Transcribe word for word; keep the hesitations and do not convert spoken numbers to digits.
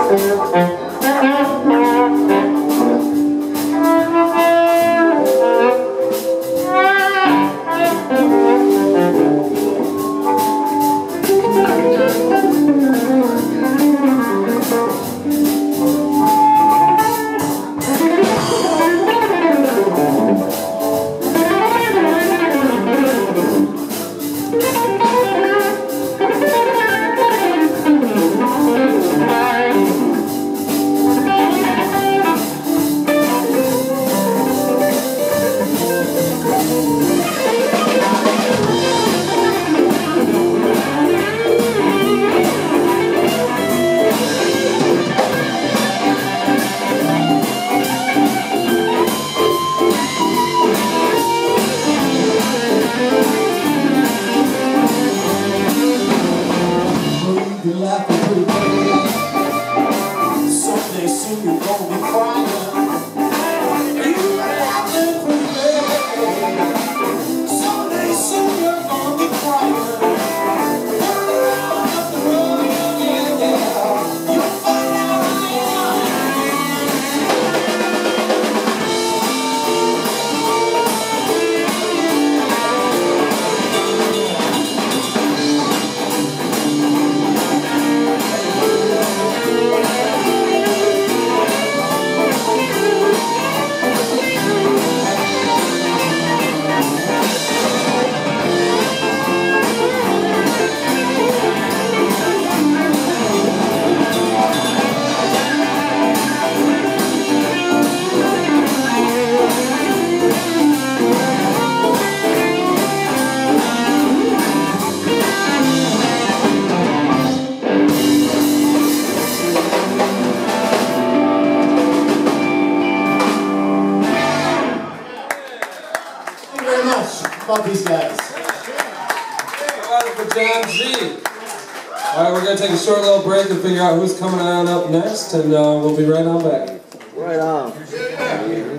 Someday soon you're gonna be crying. You laughing for me. Someday soon you're gonna be crying. Run up the road, yeah, yeah. You'll find out about these guys. Alright, for John Z. Alright, we're going to take a short little break and figure out who's coming on up next, and uh, we'll be right on back. Right on.